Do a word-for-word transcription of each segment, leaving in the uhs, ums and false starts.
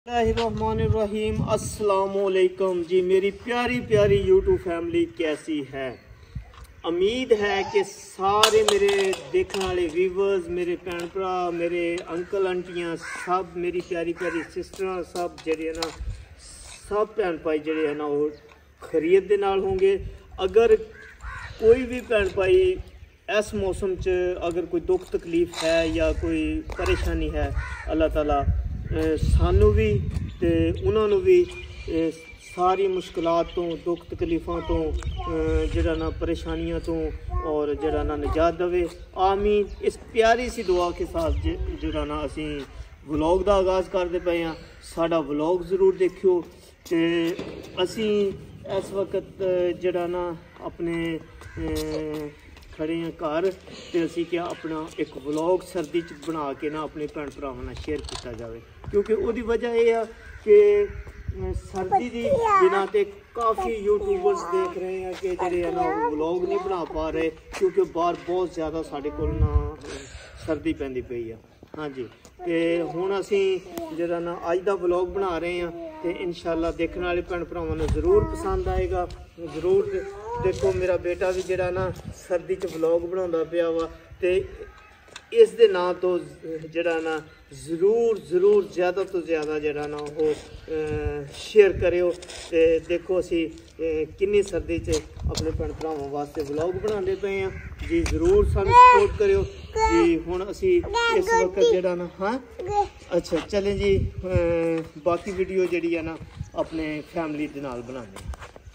बिस्मिल्लाहिर्रहमानिर्रहीम। अस्सलामुअलैकुम जी, मेरी प्यारी प्यारी यूट्यूब फैमिली कैसी है। उम्मीद है कि सारे मेरे देखने वाले व्यूवर्स, मेरे भैन भरा, मेरे अंकल आंटियां, सब मेरी प्यारी प्यारी सिस्टर, सब जेह्ड़े ना सब भैन भाई जेह्ड़े है ना वो खैरियत दे नाल होंगे। अगर कोई भी भैन भाई इस मौसम च अगर कोई दुख तकलीफ है या कोई परेशानी है, अल्लाह ताला सानू भी ते उन्होंने भी सारी मुश्किलात तो दुख तकलीफ़ों तो जरा ना परेशानियां तो और जरा ना निजात दवे। आमीन। इस प्यारी सी दुआ के साथ जरा ना असी व्लॉग का आगाज़ करते पे हैं। साडा व्लॉग ज़रूर देखियो। ते असी इस वक्त जरा ना अपने खड़े हैं घर, तो असी क्या अपना एक व्लॉग सर्दी च बना के ना अपने भैन भरावां नाल शेयर किया जाए, क्योंकि उसकी वजह यह है कि सर्दी की बिना तो काफ़ी यूट्यूबर्स देख रहे हैं कि जेह्ड़े है ना व्लॉग नहीं बना पा रहे, क्योंकि बाहर बहुत ज़्यादा साढ़े को ना सर्दी पैंदी पई है। हाँ जी, तो हुण असी जरा ना अज दा व्लॉग बना रहे हैं, तो इंशाल्लाह देखने वाले भैन भरावां नूं ज़रूर पसंद आएगा। ज़रूर देखो, मेरा बेटा भी जरा ना सर्दी च व्लॉग बनाउंदा पिया वा, ते इस दे नां तो जरा ना ज़रूर ज़रूर ज़्यादा तो ज़्यादा जरा ना वो शेयर करियो। ते देखो असी किन्नी सर्दी च अपने भैन भरावां वास्ते व्लॉग बनाते पे हैं जी। ज़रूर सानू सपोर्ट करियो जी। हुण असी इस वक्त जरा ना हाँ अच्छा चलें जी, बाकी वीडियो जी है ना अपने फैमिली दे नाल बनाने।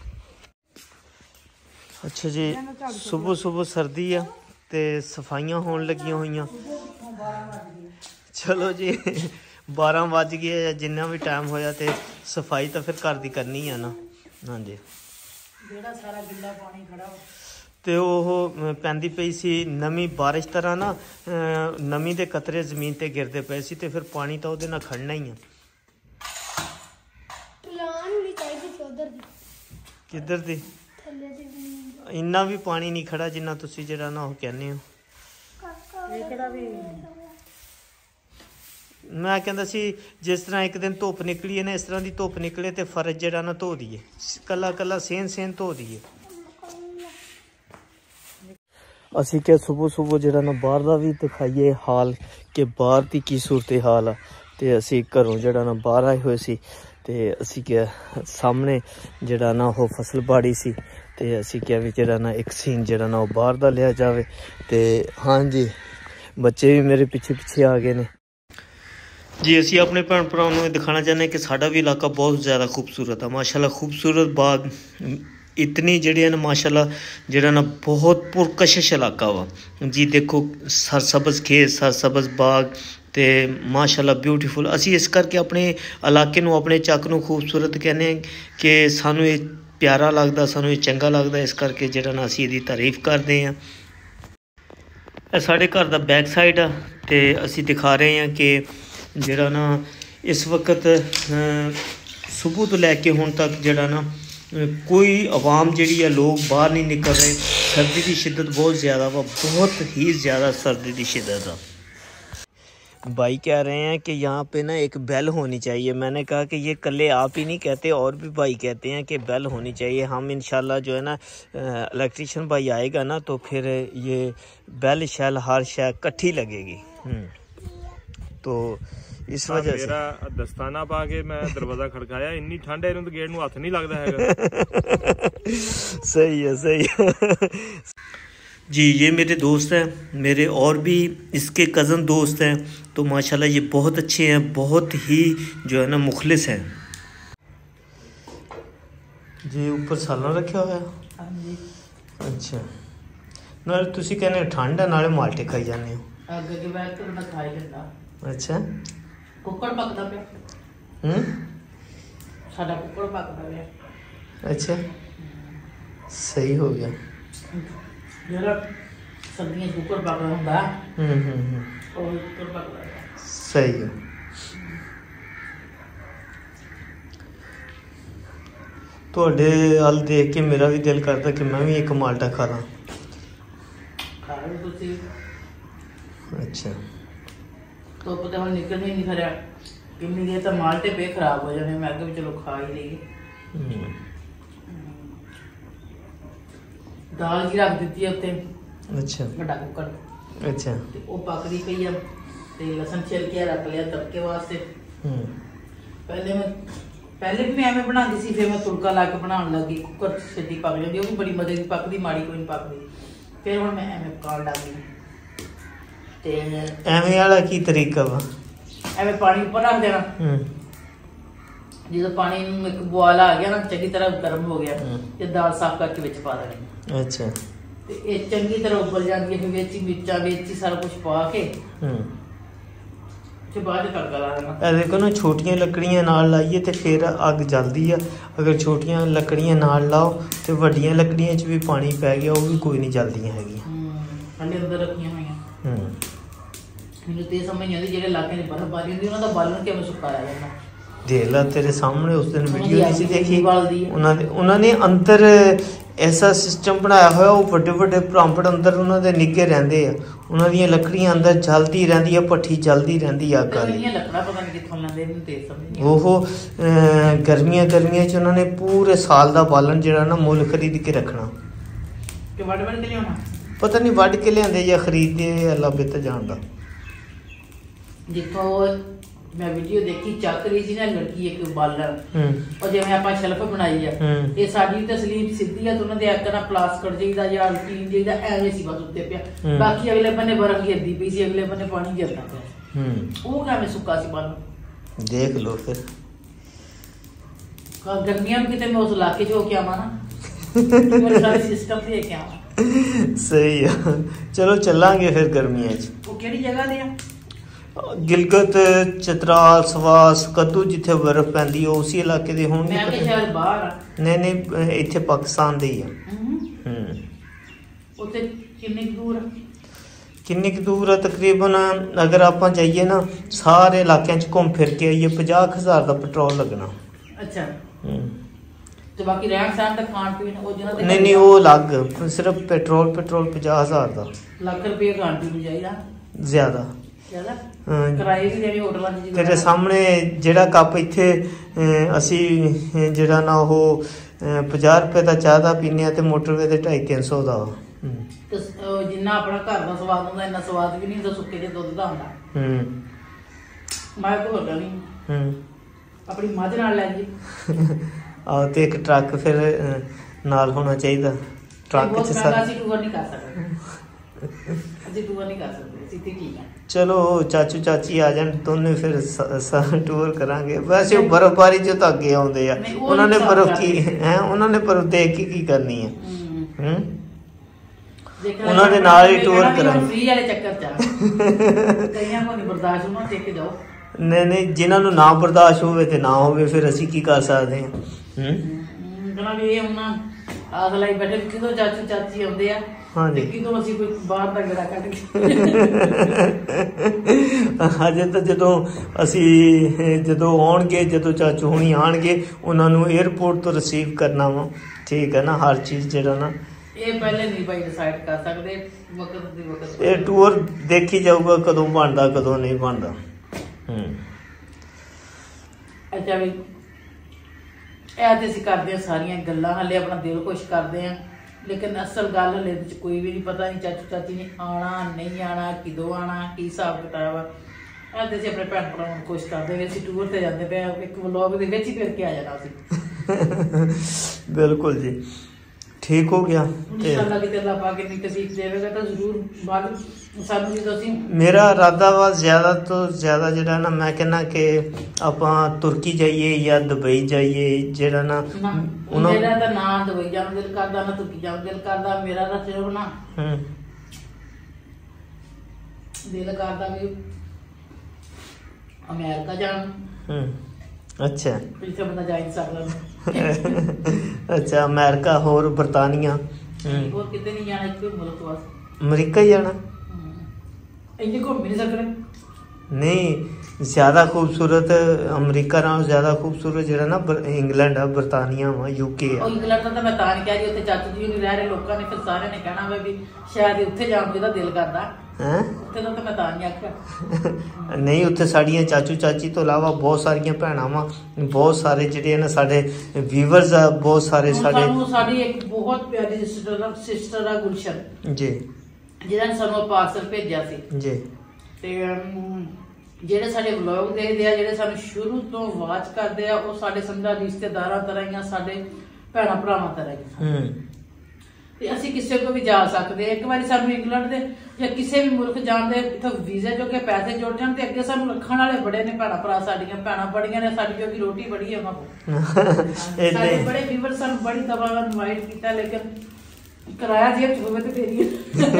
अच्छा जी, सुबह सुबह सर्दी है तो सफाइयां होने लगियां हुई। चलो जी, बारह बज गए या जिन्ना भी टाइम होया तो सफाई तो फिर घर की करनी है ना। हाँ जी, तो वह पैंदी पई सी नमी बारिश तरह ना, नमी के कतरे जमीन पर गिरते पे सी, तो फिर पानी तो वो खड़ना ही है। किधर दी इन्ना भी पानी नहीं खड़ा जिन्ना तुसी जरा ना कहने हो। मैं कहता सी जिस तरह एक दिन धुप निकली है ना, इस तरह की धुप निकले तो फर्ज जरा ना धो दिए, कला कला सेन सेन धो दिए। असी क्या सुबह सुबह जरा ना बाहर का भी दिखाइए हाल कि बाहर की की सूरत हाल आ। तो असी घरों जरा ना बाहर आए हुए सी, तो असी क्या सामने जरा ना वो फसल बाड़ी सी, तो असी क्या भी जरा ना एक सीन जरा ना वो बाहर का लिया जाए। तो हाँ जी, बच्चे भी मेरे पीछे पीछे आ गए ने जी। असी अपने भैन भरावां नूं दिखाना चाहते कि साडा भी इलाका बहुत ज़्यादा खूबसूरत है माशाल्लाह। खूबसूरत बाग इतनी जड़ी है ना माशाल्लाह, जरा ना बहुत पुरकशिश इलाका वा जी। देखो सरसब्ज़ खेत, सरसब्ज़ बाग, तो माशाल्लाह ब्यूटीफुल। असी इस करके अपने इलाके नूं अपने चक नूं खूबसूरत कहने कि सानू ये प्यारा लगता, सानू ये चंगा लगता, इस करके जरा ना असी इहदी तारीफ करते हैं। साढ़े घर दा बैक साइड आ, तो असी दिखा रहे हैं कि जरा ना इस वक्त सुबह तो लैके हुण तक जरा ना कोई आवाम जी है लोग बाहर नहीं निकल रहे। सर्दी की शिद्दत बहुत ज़्यादा वा, बहुत ही ज़्यादा सर्दी की शिद्दत है। भाई कह रहे हैं कि यहाँ पे ना एक बेल होनी चाहिए। मैंने कहा कि ये कल्ले आप ही नहीं कहते, और भी भाई कहते हैं कि बेल होनी चाहिए। हम इंशाल्लाह जो है ना इलेक्ट्रिशियन भाई आएगा ना, तो फिर ये बेल शैल हर शय कट्ठी लगेगी। तो इस वजह से मेरा दस्ताना पा के मैं दरवाजा खड़काया, इन्नी ठंड है तो गेट नूं हथ नहीं लगता है। सही है, सही है जी। ये मेरे दोस्त हैं, मेरे और भी इसके कज़न दोस्त हैं, तो माशाल्लाह ये बहुत अच्छे हैं, बहुत ही जो है ना मुखलिस हैं जी। ऊपर सालन रखा हुआ है। अच्छा, नाले तुसी कहने ठंड है, नाले माल्टे खाई जाने हो। अच्छा, कुक्कड़ पकदा पिया। हम्म, साडा कुक्कड़ पकदा पिया। अच्छा, सही हो गया। जरा सर्दियां कुक्कड़ पकदा हुंदा। हम्म हम्म और कुक्कड़ पकदा। सही है। तुहाडे हल देख के मेरा भी दिल करता कि मैं भी एक माल्टा खा ला। खा लो तुसी। अच्छा, धुप तो हुण निकल ही नहीं खरिया। किन्नी देर तो माल्टे पे खराब हो जाने, मैं भी चलो खा ही लेंगे। दाल जी रख दी है उत्ते। अच्छा बड़ा कुकर। अच्छा ते ओ पकदी पई है ते लसन छिल के रख लिया तड़के वास्ते। पहले मैं पहले भी मैं एवें बनाती सी, फिर मैं तुड़का ला के बनाने लगी, कुकर छेती पक जाती, वो भी बड़ी मजे की पकदी, माड़ी कोई नहीं पकदी। फिर हुण मैं एवें पकाण लग गई। ते एवें वाला की तरीका वा? एवें पानी ऊपर रख देना, जो पानी एक बुआला आ गया ना, चंगी तरह गर्म हो गया, ते दाल साफ करके विच पा देनी। अच्छा ते ये चंगी तरह उबल जाती है, फिर विच मिर्चा विच सारा कुछ पा के ते बाद तड़का ला देना। ए देखो ना, छोटियां लकड़ियां नाल लाइए ते फिर अग जलदी है, अगर छोटियां लकड़ियां नाल लाओ ते वड्डियां लकड़ियां च भी पानी पै गया, वो भी कोई नहीं जलदियां हैगियां। हल्ले अंदर रखियां होईयां। मैनूं ते समझ नहीं आती जेहड़े इलाके च बर्फबारी होंदी उन्हां दा बालन किवें सुक्का रह जांदा। देख ला तेरे सामने उस दिन वीडियो सी देखी, उन्होंने उन्होंने अंदर ऐसा सिस्टम बनाया हुआ, वो बड़े बड़े भरांपड़ अंदर उन्होंने निगे रहंदे आ, उन्हां दी लकड़ियां अंदर जलदी रहंदी है, भट्ठी जलदी रहंदी है अग वाली। ओहो गर्मियां गर्मियां च उन्होंने पूरे साल का बालन जिहड़ा ना मुल खरीद के रखना। पता नहीं वढ़ के लियाते या खरीदते, अल्लाह बेहतर जानदा। जिथों मैं वीडियो देखी चक रही थी ना लड़की एक बालर, और जिवें आपां शेल्फ बनाई है, ये साडी तसलीम सीधी है, तो उन्हां दे एक ना प्लास्टिक जाईदा या टीन जाईदा एवें सी बस उत्ते पिया, बाकी अगले बन्ने बर्फ गिरदी पई सी, अगले बन्ने पानी गिरदा पिया, वो किवें सुक्का सी बालन। देख लो फिर गर्मियां में किते मैं उस इलाके च होके आवां ना, मेरे सारे सिस्टम देख के आवां। सही है, चलो चलांगे फिर गर्मियां च। वो केड़ी जगह दे आ? गिलगत, चित्राल, सवास, कद्दू, जिथे बर्फ पैंदी है उसी इलाके दे होणगे। मैं कि शायद बाहर आ। नहीं नहीं इत्थे पाकिस्तान दे ही आ। हम्म उत्थे किन्नी दूर आ? किन्नी दूर है तकरीबन, अगर आपां जाइए ना सारे इलाकिਆਂ ਚ घूम फिर के आइए पचास हज़ार का पेट्रोल लगना। अच्छा ਤੇ ਬਾਕੀ ਰਹਿਣ ਸਹਿਣ ਤੇ ਖਾਣ ਪੀਣ ਉਹ ਜਿਹਨਾਂ ਦੇ ਨਹੀਂ ਨਹੀਂ ਉਹ ਅਲੱਗ, ਸਿਰਫ ਪੈਟਰੋਲ ਪੈਟਰੋਲ पचास हज़ार ਦਾ। ਲੱਖ ਰੁਪਏ ਖਾਣ ਪੀਣ ਨੂੰ ਚਾਹੀਦਾ ਜ਼ਿਆਦਾ ਜ਼ਿਆਦਾ ਕਿਰਾਏ ਵੀ ਦੇਣੇ ਹੋਟਲਾਂ ਦੀ। ਤੇਰੇ ਸਾਹਮਣੇ ਜਿਹੜਾ ਕੱਪ ਇੱਥੇ ਅਸੀਂ ਜਿਹੜਾ ਨਾ ਉਹ पचास रुपए ਦਾ ਚਾਹ ਦਾ ਪੀਨੇ ਆ ਤੇ ਮੋਟਰਵੇ ਤੇ ढाई तीन सौ ਦਾ। ਤੇ ਜਿੰਨਾ ਆਪਣਾ ਘਰ ਦਾ ਸਵਾਦ ਹੁੰਦਾ ਇੰਨਾ ਸਵਾਦ ਵੀ ਨਹੀਂ ਹੁੰਦਾ ਸੁੱਕੇ ਦੇ ਦੁੱਧ ਦਾ ਹੁੰਦਾ। ਹੂੰ ਮੈਂ ਕੋ ਹੋਗਾ ਨਹੀਂ। ਹੂੰ ਆਪਣੀ ਮੱਝ ਨਾਲ ਲੈ ਜੀ। ਆਹ ਤੇ ਇੱਕ ਟਰੱਕ ਫਿਰ ਨਾਲ ਹੋਣਾ ਚਾਹੀਦਾ। ਟਰੱਕ ਚ ਸਾਰਾ ਅਸੀਂ ਟੂਰ ਨਹੀਂ ਕਰ ਸਕਦੇ। ਅਸੀਂ ਟੂਰ ਨਹੀਂ ਕਰ ਸਕਦੇ, ਅਸੀਂ ਤੇ ਠੀਕ ਹੈ। चलो चाचू चाची आ जान दोनों फिर टूर करांगे। वैसे बर्फबारी जो तो अगे आउंदे आ, उन्होंने बर्फ की है, उन्होंने बर्फ देख के की करनी है। हम्म उन्होंने नाल ही टूर करांगे। फ्री वाले चक्कर च कईयां को नहीं बर्दाश्त होना, देख के जाओ। नहीं नहीं जिन्हां नूं ना बर्दाश्त होवे ते ना होवे, फिर ਅਸੀਂ ਕੀ ਕਰ ਸਕਦੇ ਹਾਂ। ਹੂੰ ਜਨਾਬ ਇਹ ਹੁਣ ਅਗਲਾ ਹੀ ਬੈਠੇ ਕਿਦੋਂ ਚਾਚੂ ਚਾਚੀ ਆਉਂਦੇ ਆ। हाँ जी किदों ਅਸੀਂ ਕੋਈ ਬਾਹਰ ਦਾ ਗੜਾ ਕੱਢ ਕੇ ਹਜੇ ਤਾਂ ਜਦੋਂ ਅਸੀਂ ਜਦੋਂ ਆਉਣਗੇ, ਜਦੋਂ ਚਾਚੂ ਹੁਣੀ ਆਣਗੇ ਉਹਨਾਂ ਨੂੰ 에어ਪੋਰਟ ਤੋਂ ਰਿਸੀਵ ਕਰਨਾ ਵਾ। ਠੀਕ ਹੈ ਨਾ, ਹਰ ਚੀਜ਼ ਜਿਹੜਾ ਨਾ ਇਹ ਪਹਿਲੇ ਨਹੀਂ ਭਾਈ ਡਿਸਾਈਡ ਕਰ ਸਕਦੇ, ਵਕਤ ਦੀ ਵਕਤ ਇਹ ਟੂਰ ਦੇਖੀ ਜਾਊਗਾ ਕਦੋਂ ਬਣਦਾ ਕਦੋਂ ਨਹੀਂ ਬਣਦਾ। ਹੂੰ ਅੱਛਾ ਵੀ ਇਹ ਤੇ ਅਸੀਂ ਕਰਦੇ ਆ ਸਾਰੀਆਂ ਗੱਲਾਂ, ਹਲੇ ਆਪਣਾ ਦਿਲ ਖੁਸ਼ ਕਰਦੇ ਆ, लेकिन असल गल हले कोई भी नहीं पता नहीं चाचू चाची ने आना नहीं आना, किदों आना, की हिसाब किताब है। अस अपने भैन भरावां नूं खुश करदे वे, असीं टूर ते जांदे पे, एक व्लॉग दे विच ही फिर के आ जाना असीं। बिल्कुल जी ठीक हो गया। इंशाअल्लाह कि अल्लाह पाक इन्नी तौफीक देवेगा तो जरूर बाद सानू जी दसी। मेरा इरादा वा ज्यादा तो ज्यादा जेड़ा ना मैं कहना कि आपां तुर्की जाइए या दुबई जाइए, जेड़ा ना मेरा तो ना दुबई जान दिल करदा ना तुर्की जान दिल करदा, मेरा तो सिर्फ ना दिल करदा भी अमेरिका जान। अच्छा पिछले बंदा जा नहीं सकदा। अच्छा अमेरिका होर बरतानिया होर किते नहीं जाना, एक मुल्क बस अमेरिका ही जाना। इंजे घूम भी नहीं सकदे। नहीं ज्यादा खूबसूरत अमेरिका नालों ज्यादा खूबसूरत जेड़ा ना इंग्लैंड है, बरतानिया वा, यूके है। इंग्लैंड दा मैं तां नहीं कह रही, उत्थे चाचू जी नहीं रह रहे लोकां ने, फिर सारे ने कहना वे भी शायद उत्थे जाण दा दिल करदा। हैं ਉੱਥੇ ਤਾਂ ਮੈਂ ਤਾਂ ਨਹੀਂ ਆਖਿਆ ਨਹੀਂ ਉੱਥੇ ਸਾਡੀਆਂ ਚਾਚੂ ਚਾਚੀ ਤੋਂ ਇਲਾਵਾ ਬਹੁਤ ਸਾਰੀਆਂ ਭੈਣਾਂ ਵਾ ਬਹੁਤ ਸਾਰੇ ਜਿਹੜੇ ਨੇ ਸਾਡੇ ਵੀਵਰਸ ਆ ਬਹੁਤ ਸਾਰੇ ਸਾਡੇ ਸਾਨੂੰ ਸਾਡੀ ਇੱਕ ਬਹੁਤ ਪਿਆਰੀ ਸਿਸਟਰ ਸਿਸਟਰ ਆ ਗੁਲਸ਼ਨ ਜੀ ਜਿਹਨਾਂ ਨੇ ਸਾਨੂੰ ਪਾਰਸਲ ਭੇਜਿਆ ਸੀ ਜੀ ਤੇ ਜਿਹੜੇ ਸਾਡੇ ਵਲੌਗ ਦੇਖਦੇ ਆ ਜਿਹੜੇ ਸਾਨੂੰ ਸ਼ੁਰੂ ਤੋਂ ਵਾਚ ਕਰਦੇ ਆ ਉਹ ਸਾਡੇ ਸਮਝਾ ਰਿਸ਼ਤੇਦਾਰਾਂ ਤਰ੍ਹਾਂ ਹੀ ਆ ਸਾਡੇ ਭੈਣਾਂ ਭਰਾਵਾਂ ਤਰ੍ਹਾਂ ਹੀ ਹੂੰ ਤੇ ਅਸੀਂ ਕਿਸੇ ਕੋ ਵੀ ਜਾ ਸਕਦੇ ਇੱਕ ਵਾਰੀ ਸਾਨੂੰ ਇੰਗਲੈਂਡ ਦੇ ਜਾਂ ਕਿਸੇ ਵੀ ਮੁਲਕ ਜਾਣ ਦੇ ਇੱਥੋਂ ਵੀਜ਼ੇ ਜੋ ਕਿ ਪੈਸੇ ਜੁੜ ਜਾਣ ਤੇ ਅੱਗੇ ਸਾਨੂੰ ਰੱਖਣ ਵਾਲੇ ਬੜੇ ਨੇ ਭੈਣਾਂ ਭਰਾ ਸਾਡੀਆਂ ਭੈਣਾਂ ਬੜੀਆਂ ਨੇ ਸਾਡੀ ਜੋ ਕਿ ਰੋਟੀ ਬੜੀ ਹੈ ਉਹਨਾਂ ਕੋਲ ਸਾਡੇ ਬੜੇ ਵੀਵਰ ਸਾਨੂੰ ਬੜੀ ਦਫਾ ਇਨਵਾਈਟ ਕੀਤਾ ਲੇਕਿਨ ਕਿਰਾਇਆ ਜੇਬ ਚ ਹੋਵੇ ਤੇ ਫੇਰੀ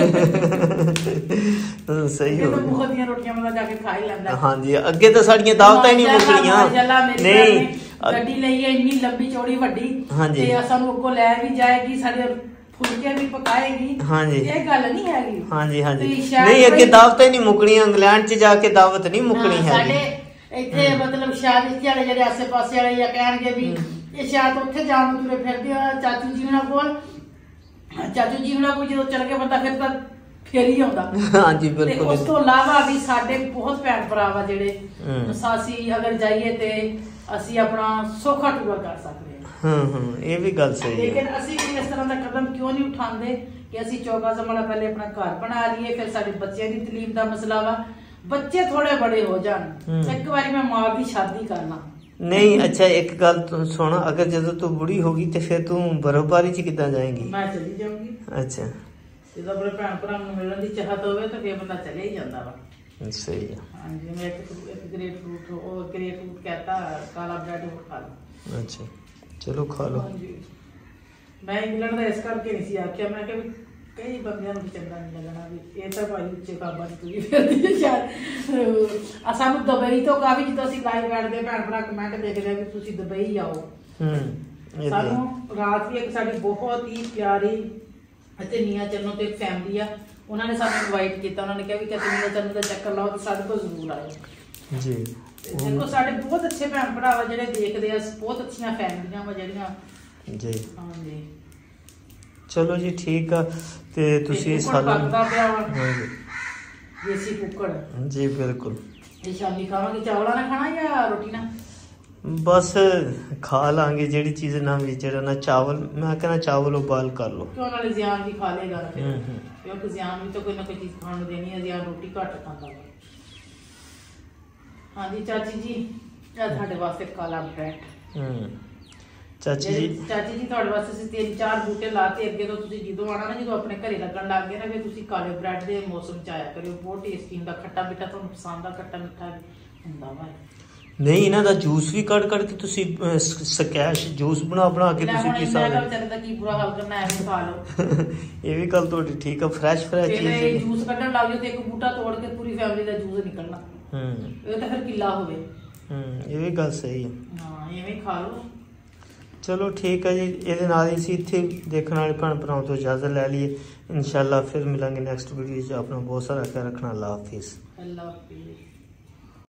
ਸਹੀ ਹੋ ਗਿਆ ਬਹੁਤ ਦੀਆਂ ਰੋਟੀਆਂ ਮਤਲਬ ਜਾ ਕੇ ਖਾ ਹੀ ਲੈਂਦਾ ਹਾਂਜੀ ਅੱਗੇ ਤਾਂ ਸਾਡੀਆਂ ਦਾਵਤਾਂ ਹੀ ਨਹੀਂ ਮੁੱਕਣੀਆਂ ਨਹੀਂ ਗੱਡੀ ਲਈ ਹੈ ਇੰਨੀ ਲੰਬੀ ਚੌੜੀ ਵੱਡੀ ਤੇ ਸਾਨੂੰ ਅੱਗੋਂ ਲੈ ਵੀ ਜਾਏਗੀ ਸਾਡੇ ਫੁਲਕੇ ਵੀ ਪਕਾਏਗੀ ਹਾਂਜੀ ਇਹ ਗੱਲ ਨਹੀਂ ਹੈਗੀ ਹਾਂਜੀ ਹਾਂਜੀ ਨਹੀਂ ਅੱਗੇ ਦਾਵਤਾਂ ਹੀ ਨਹੀਂ ਮੁੱਕਣੀਆਂ ਇੰਗਲੈਂਡ ਚ ਜਾ ਕੇ ਦਾਵਤ ਨਹੀਂ ਮੁੱਕਣੀ ਹੈ ਸਾਡੇ ਇੱਥੇ ਮਤਲਬ ਸ਼ਾਦੀ ਵਾਲੇ ਜਿਹੜੇ ਆਸੇ ਪਾਸੇ ਵਾਲੇ ਜਾਂ ਕਹਿਣਗੇ ਵੀ ਇਹ ਸ਼ਾਇਦ ਉੱਥੇ ਜਾਣ ਨੂੰ ਤੁਰੇ ਫਿਰਦੇ ਆ ਚਾਚੂ ਜੀ ਉਹਨਾਂ ਕੋਲ ਚਾਚੂ ਜੀ ਉਹਨਾਂ ਕੋਲ ਜਦੋਂ ਚਲ ਕੇ ਬੰਦਾ ਫਿਰ ਤਾਂ ਫੇਰ ਹੀ ਆਉਂਦਾ ਹਾਂਜੀ ਬਿਲਕੁਲ ਉਸ ਤੋਂ ਇਲਾਵਾ ਵੀ ਸਾਡੇ ਬਹੁਤ ਭੈਣ ਭਰਾ ਵਾ ਜਿਹੜੇ ਸਾਸੀ ਅਗਰ ਜਾਈਏ ਤੇ ਅਸੀਂ ਆਪਣਾ ਸੌਖਾ ਟੂਰ ਕਰ ਸਕਦੇ ਹਾਂ ਹਾਂ ਇਹ ਵੀ ਗੱਲ ਸਹੀ ਹੈ ਲੇਕਿਨ ਅਸੀਂ ਵੀ ਇਸ ਤਰ੍ਹਾਂ ਦਾ ਕਦਮ ਕਿਉਂ ਨਹੀਂ ਉਠਾਉਂਦੇ ਕਿ ਅਸੀਂ ਚੌਗਾ ਜ਼ਮਾਨਾ ਪਹਿਲੇ ਆਪਣਾ ਘਰ ਬਣਾ ਲਈਏ ਫਿਰ ਸਾਡੇ ਬੱਚਿਆਂ ਦੀ ਤਾਲੀਮ ਦਾ ਮਸਲਾ ਵਾ ਬੱਚੇ ਥੋੜੇ ਬੜੇ ਹੋ ਜਾਣ ਇੱਕ ਵਾਰੀ ਮੈਂ ਮਾਂ ਦੀ ਸ਼ਾਦੀ ਕਰਨਾ नहीं अच्छा एक गल तू सुन अगर जब तू बुढ़ी होगी तो फिर तू बर्फबारी च कितना जाएगी मैं चली जाऊंगी अच्छा जब अपने भैन भरा नूं मिलण दी चाहत होवे तो फिर बंदा चले ही जांदा वा सही है हां जी मैं एक एक ग्रेट फ्रूट और ग्रेट फ्रूट कहता काला ब्रेड वो खा लो अच्छा चलो खा लो हां जी मैं इंग्लैंड दा इस करके नहीं सी आख्या मैं कि कई बंदियां नूं चंगा नहीं लगना भी ये तो भाई उच्चे काबा च तुरी फिरदी शायद आ सानू दुबई तो काफी ਜਦੋਂ ਅਸੀਂ ਲਾਈਵ ਬੈਠਦੇ ਭੈਣ ਭਰਾ ਕਮੈਂਟ ਦੇਖਦੇ ਆ ਕਿ ਤੁਸੀਂ ਦੁਬਈ ਆਓ ਹੂੰ ਸਾਨੂੰ ਰਾਤ ਵੀ ਇੱਕ ਸਾਡੀ ਬਹੁਤ ਹੀ ਪਿਆਰੀ ਅਤੇ ਨੀਆ ਚੰਨੋ ਤੇ ਇੱਕ ਫੈਮਿਲੀ ਆ ਉਹਨਾਂ ਨੇ ਸਾਨੂੰ ਇਨਵਾਈਟ ਕੀਤਾ ਉਹਨਾਂ ਨੇ ਕਿਹਾ ਵੀ ਕਿ ਨੀਆ ਚੰਨੋ ਦਾ ਚੱਕਰ ਲਾਓ ਤੇ ਸਾਡੇ ਕੋਲ ਜ਼ਰੂਰ ਆਇਓ ਜੀ ਦੇਖੋ ਸਾਡੇ ਬਹੁਤ ਅੱਛੇ ਭੈਣ ਭਰਾ ਵਾ ਜਿਹੜੇ ਦੇਖਦੇ ਆ ਬਹੁਤ ਅੱਛੀਆਂ ਫੈਮਲੀਆਂ ਵਾ ਜਿਹੜੀਆਂ ਜੀ ਹਾਂ ਜੀ ਚਲੋ ਜੀ ਠੀਕ ਆ ਤੇ ਤੁਸੀਂ ਸਾਨੂੰ ਦੇਸੀ ਕੁੱਕੜ ਜੀ ਬਿਲਕੁਲ ਇਹ ਸ਼ਾਮੀ ਖਾਵਾਂਗੇ ਚਾਵਲਾਂ ਨਾਲ ਖਾਣਾ ਜਾਂ ਰੋਟੀ ਨਾਲ बस खा लांगे जेड़ी चीज ना भी जेड़ा ना चावल मैं कहना चावल उबाल कर लो क्यों नाले ज़ियान भी खा लेगा फिर क्योंकि ज़ियान भी तो कोई ना कोई चीज खाने देनी है ज़ियान रोटी घट खाता है हां जी चाची जी ਇਹ ਤੁਹਾਡੇ ਵਾਸਤੇ ਕਾਲਾ ਬ੍ਰੈਡ ਹੂੰ ਚਾਚੀ ਜੀ ਚਾਚੀ ਜੀ ਤੁਹਾਡੇ ਵਾਸਤੇ ਅਸੀਂ ਤਿੰਨ ਚਾਰ ਬੂਟੇ ਲਾਤੇ ਅੱਗੇ ਤੋਂ ਤੁਸੀਂ ਜਦੋਂ ਆਣਾ ਨਾ ਜਦੋਂ ਆਪਣੇ ਘਰੇ ਲੱਗਣ ਲੱਗ ਗਏ ਨਾ ਫਿਰ ਤੁਸੀਂ ਕਾਲੇ ਬ੍ਰੈਡ ਦੇ ਮੌਸਮ ਚ ਆਇਆ ਕਰਿਓ ਬਹੁਤ ਟੇਸਟੀ ਹੁੰਦਾ ਖੱਟਾ ਮਿੱਠਾ ਤੁਹਾਨੂੰ ਪਸੰਦ ਆ ਖੱਟਾ ਮਿੱਠਾ ਹੁੰਦਾ ਵਾ ਨਹੀਂ ਇਹਨਾਂ ਦਾ ਜੂਸ ਵੀ ਕੱਢ ਕੱਢ ਕੇ ਤੁਸੀਂ ਸਕੈਸ਼ ਜੂਸ ਬਣਾ ਬਣਾ ਕੇ ਤੁਸੀਂ ਪੀ ਸਕਦੇ ਹੋ ਚੱਲਦਾ ਕੀ ਬੁਰਾ ਹਾਲ ਕਰਨਾ ਐਵੇਂ ਖਾ ਲਓ ਇਹ ਵੀ ਗੱਲ ਤੁਹਾਡੀ ਠੀਕ ਆ ਫਰੈਸ਼ ਫਰੈਸ਼ ਚੀਜ਼ ਹੈ ਜੂਸ ਕੱਢਣ ਲੱਗ ਜਾਓ ਤੇ ਇੱਕ ਬੂਟਾ ਤੋੜ ਕੇ ਪੂਰੀ ਫੈਮਿਲੀ ਦਾ ਜੂਸ ਨਿਕਲਣਾ ਹੂੰ ਇਹ ਤਾਂ ਫਿਰ ਕਿੱਲਾ ਹੋਵੇ ਹੂੰ ਇਹ ਵੀ ਗੱਲ ਸਹੀ ਹੈ ਹਾਂ ਐਵੇਂ ਖਾ ਲਓ ਚਲੋ ਠੀਕ ਹੈ ਜੀ ਇਹਦੇ ਨਾਲ ਹੀ ਅਸੀਂ ਇੱਥੇ ਦੇਖਣ ਵਾਲੇ ਭੈਣ ਭਰਾਵਾਂ ਤੋਂ ਇਜਾਜ਼ਤ ਲੈ ਲਈਏ ਇਨਸ਼ਾਅੱਲਾ ਫਿਰ ਮਿਲਾਂਗੇ ਨੈਕਸਟ ਵੀਡੀਓ 'ਚ ਆਪਣਾ ਬਹੁਤ ਸਾਰਾ ਖਿਆਲ ਰੱਖਣਾ ਅੱਲਾਹ ਹਾਫਿਜ਼ ਅੱਲਾਹ ਹਾਫਿਜ਼